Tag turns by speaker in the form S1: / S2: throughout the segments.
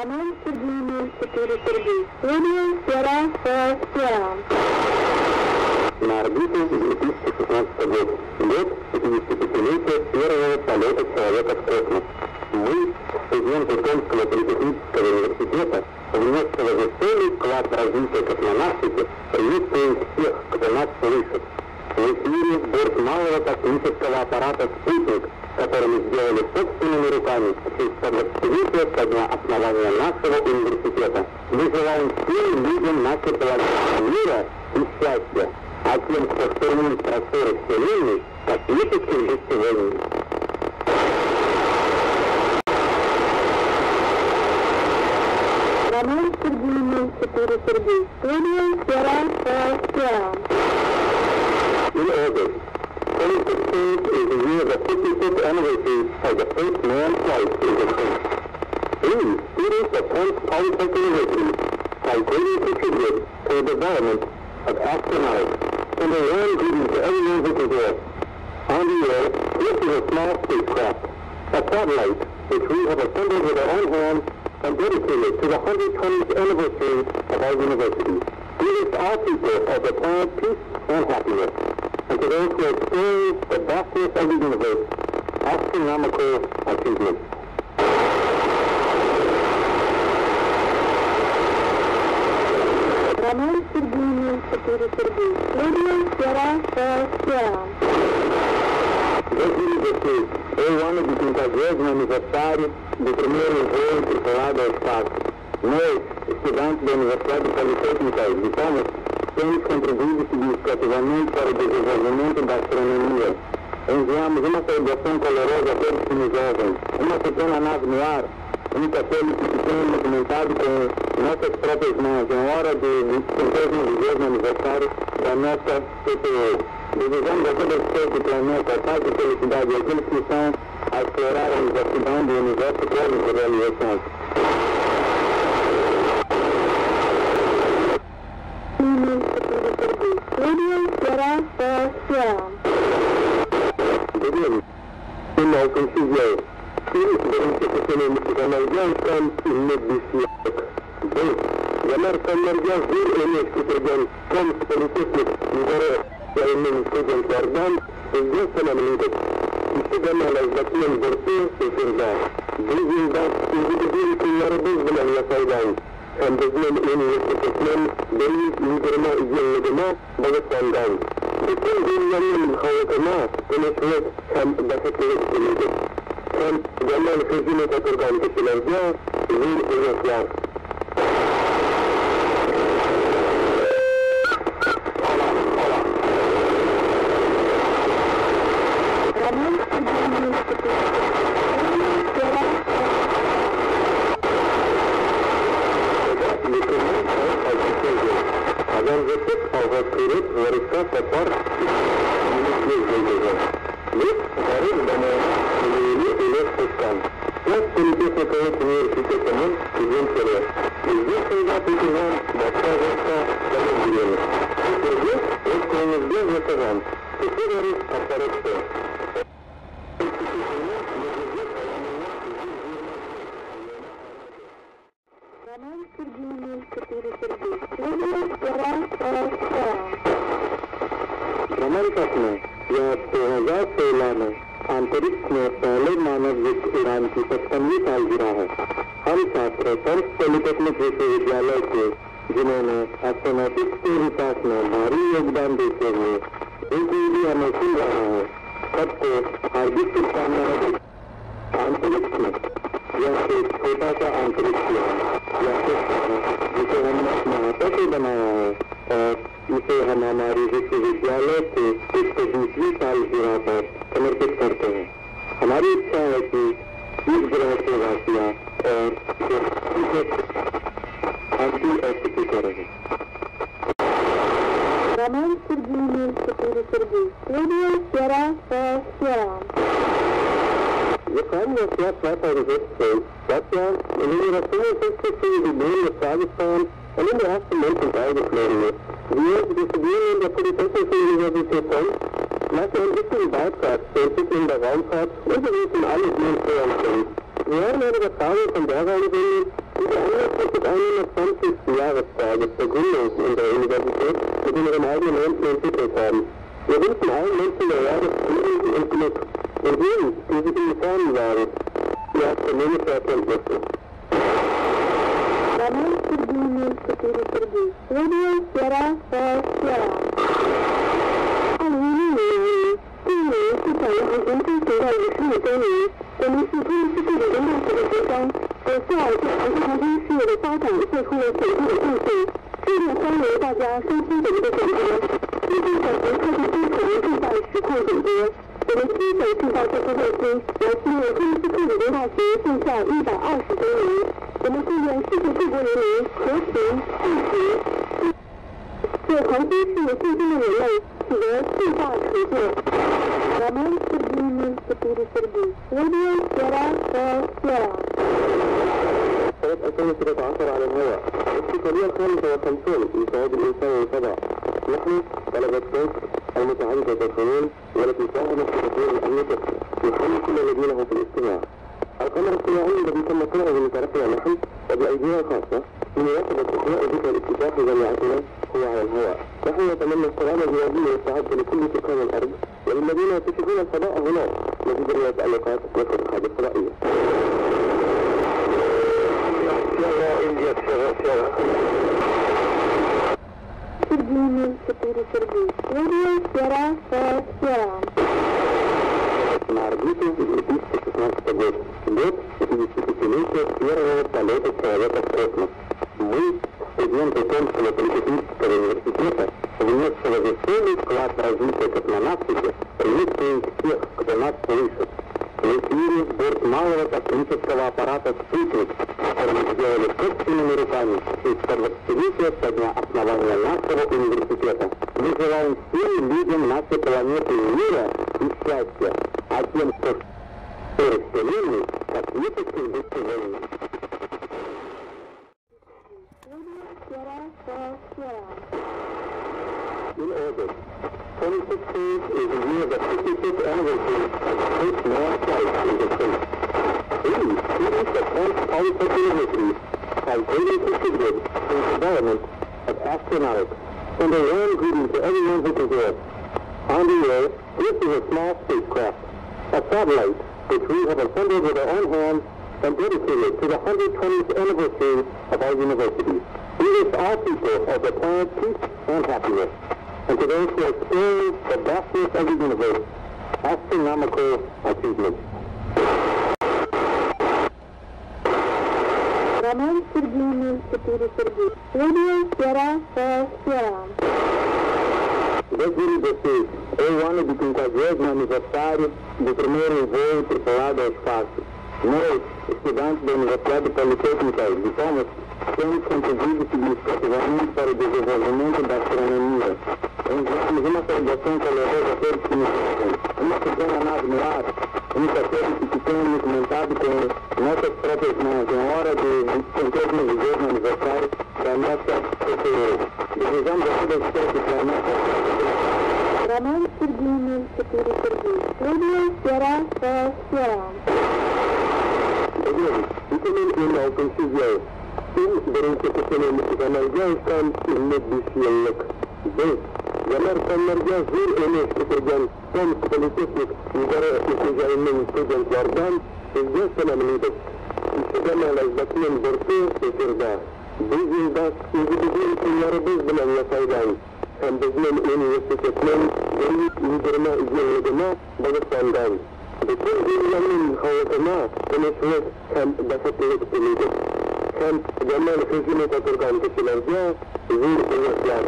S1: Роман Сергей 04 Сергей. Радио Сера Сера.
S2: На орбиту 2016 год. Год 55-летия первого полета человека в космос. Мы, студенты Томского политехнического университета, внесшего веселый вклад в развитие космонавтики, приветствуем всех, кто нас слышит. В эфире борт малого космического аппарата «Спутник», который мы сделали собственными руками в честь 120-летия со дня основания нашего университета. Мы желаем всем людям нашей планеты мира и счастья, а тем, кто штурмует просторы Вселенной, космических достижений.
S1: Роман Сергей 04 Сергей. Радио Сера Сера.
S2: In August, 2016 is the year of the 55th anniversary of the first manned flight into space. We, students of Penn Polytechnic University, have greatly contributed to the development of astronauts, and a warm greeting to everyone who can hear us. On the air, this is a small spacecraft, a satellite which we have assembled with our own hands and dedicated to the 120th anniversary of our university. We wish all people of the planet peace and happiness, and to those who experience the vastness of the universe, astronomical achievements.
S1: Роман Сергей 04 Сергей. Радио Сера Сера.
S2: Em 2016, é o ano de 50º aniversário do primeiro voo tripulado ao espaço. Nós, estudantes da Universidade Politécnica de Thomas, temos contribuído significativamente para o desenvolvimento da astronomia. Enviamos uma saudação calorosa a todos que nos ouvem, uma pequena nave no ar, um satélite que tem movimentado com nossas próprias mãos em hora do 50º aniversário da nossa CPE. Desejamos a todas as pessoas do planeta paz e felicidade e aqueles que estão a explorar a universidade do universo todas as realizações.
S1: Радио Сера Сера.
S2: Não conseguiu. Durante esse fenômeno da Margão, inexistente. Лямарка Маргазир ремеску трудом, комс политехник, Нигоре, военным студент Вардан, здесь феноменит. И всегда заклен борты, Сеферда. Жизнь даст, и выдвинет народу в Ламья Сайдан. Амбезмен университетмен, Бельвик, Нигерма и Гелледема, Богостандан. Bütün dünyanın halkına konuşmak hem bahsetmektedir. Hem zaman hızını takırdan kişilerce zil uzaklar.
S1: Роман Сергей 04 Сергей. Радио Сера Сера.
S2: भ्रमण पथ में यह 2016 में अंतरिक्ष में पहले मानव युक्त उड़ान की 55वीं सालगिरह है। हम छात्र टॉम्स पॉलिटेक्निक विश्वविद्यालय के जिन्होंने एस्ट्रोनॉटिक्स के विकास में भारी योगदान देते हुए एक भी हमें सुन रहा है सबको हार्दिक शुभकामनाएं। अंतरिक्ष में यह एक छोटा सा अंतरिक्ष है जिसे हमने अपने हाथों से बनाया है और इसे हम हमारी विश्वविद्यालय के 120वीं सालगिरह पर समर्पित करते हैं। हमारी इच्छा है कि इस ग्रह के वासियाँ और शांति और सुखी करें।
S1: Роман Сергей 04 Сергей. Радио Сера Сера.
S2: Якания свят святая резервация. Святая, или расстояние существует любые Славистан, они не раз меньше правды флории. Wir diskutieren in der Polytechnischen Universität nach einem wichtigen Beitrag zur Entwicklung der Raumfahrt und wir wissen alle, die uns hören können. Wir hören eine Übertragung von der Raumsendung Eine 20. Jahrestage der Gründung unserer Universität mit unserem eigenen Menschen entwickelt haben. Wir wünschen allen Menschen der Erde Frieden und Glück und jenen, die sich in Gefahren wagen, die astronomische Erkenntnisse.
S1: Роман Сергей 04 Сергей. Radio Sierra Falls Sierra. 2016年，今年是展示人生学的55周年。我们是中国世界理工大学的学生，在校对航空航天事业的发展做出了显著的贡献。热烈欢迎大家收听我们的讲座。今天小学课程基础正在实况总结。我们基本制造这颗卫星来纪念中国世界理工大学建校120周年。我们祝愿世界各国人民和平、富足，为航天事业献身的人类取得巨大成就。Роман Сергей 04 Сергей. Radio Sierra Falls Sierra.
S2: سنة 2013 على الهواء. السفرية الخامسة والخمسون لصعود الإنسان للفضاء. نحن طلبة مصر المتعددة الفنون والتي ساهمت في تطوير الأمريكا نحن كل الذين هم في الاجتماع. القمر الصناعي الذي تم صنعه بمشاركتنا نحن وبأيدينا الخاصة بمناسبة إحياء ذكرى الافتتاح جامعتنا هو على الهواء. نحن نتمنى السلام الجوابي والسعادة لكل سكان الأرض وللذين يكتشفون الفضاء هناك نتيجة التعليقات والفتوحات الفضائية.
S1: Сергей 04 Сергей. Radio Sierra Falls Sierra.
S2: На орбиту 2016 год. Год 55-летия первого полета человека в космос. Мы, студенты Томского политехнического университета, внесшего весомый вклад в развитие космонавтики, приветствуем всех, кто нас слышит. В эфире борт малого космического аппарата «Спутник», который мы сделали собственными руками из 120-летия со дня основания нашего университета. Мы желаем всем людям нашей планеты и мира и счастья, а тем, кто в Вселенной, космических достижений. In August, 2016 is the year of the 55th anniversary of the first manned flight into space. We, students at Penn Polytechnic University, have greatly contributed to the development of astronautics. And a warm greeting to everyone who can hear us. On the air, this is a small spacecraft, a satellite, which we have assembled with our own hands and dedicated to the 120th anniversary of our university. We wish all people of the planet peace and happiness, and to those who experience the vastness of the universe, astronomical achievements.
S1: Роман Сергей 04 Сергей. Radio Sierra Falls Sierra.
S2: Gostaria de vocês, é o ano do 50º aniversário do primeiro voo tripulado ao espaço. Nós, estudantes da Universidade Politécnica de Thomas, temos contribuído significativamente para o desenvolvimento da astronomia. Enviamos uma saudação calorosa a todos que nos escutam. Uma pequena nave no ar, um satélite que temos montado com nossas próprias mãos em hora de centésimo vigésimo aniversário da nossa PCE. Desejamos a toda a espécie planeta.
S1: Роман Сергей 04 Сергей. Radio Sierra Falls Sierra.
S2: Италийский алконсизиал. Тем, дорогие экономики, энергиалкан и медбищелок. Здесь, энергия зур энергетикан, том политехник, негора исключаемый студент Вардан, здесь феноменитов. Исчезаемая лазбатмен борты и ферда. Bizim даст individual kimleri bilen yasaydan. Hem bizim üniversitetin büyük liderine izlediğine bağışlandan. Bütün dünyanın hayatına konuşmak hem başarılı edilir. Hem genel hizmet oturgan kişilerce zor üyetler.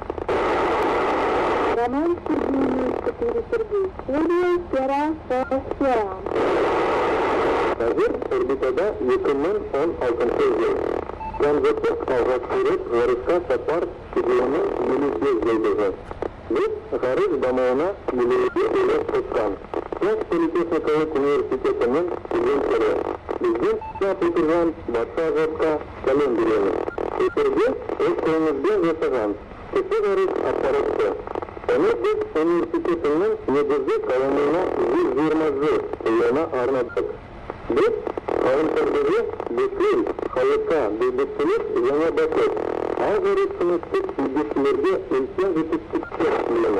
S1: Роман Сергей 04 Сергей. Radio Sierra Falls Sierra.
S2: Hazır orbitada yakından 16. yıl. Tranzitlik alğaçkı rет yarışqa сапар şekilini Елисей Зейдеге. Biz Garip damağına Елисей ile tutkan. Kent Politechnikалық университетінің студенттері. Біздің Петерген Батша Жотқа сәлем береміз. Эфирде өз қолымызбен жасаған кіші ғарыш аппараты. Оны біз университетінің негізгі қаламына 120 жылына арнадық. कौन कर दीजिए बिल्कुल हल्का बिल्कुल यहाँ बैठे और एक समस्या जिस मुर्गे इनसे विशिष्ट मिले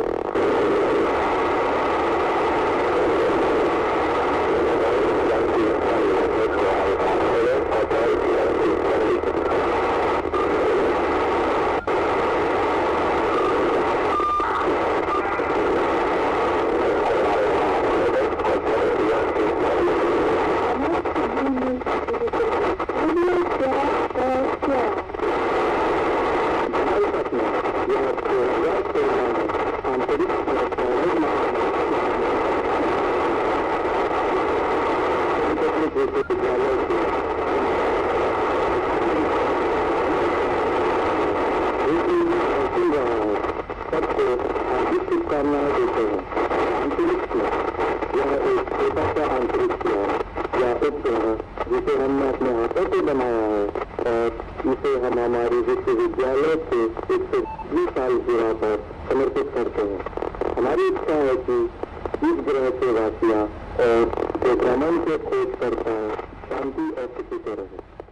S2: शुभकामनाएं देते हैं। अंतरिक्ष में यह एक छोटा सा अंतरिक्ष या उपग्रह जिसे हमने अपने हाथों से बनाया है और इसे हम हमारे विश्वविद्यालय से 120 साल पूरा पर समर्पित करते हैं। हमारी इच्छा है कि इस ग्रह के वासियां और जो भ्रमण के खोज करता है शांति और सुखी से रहे।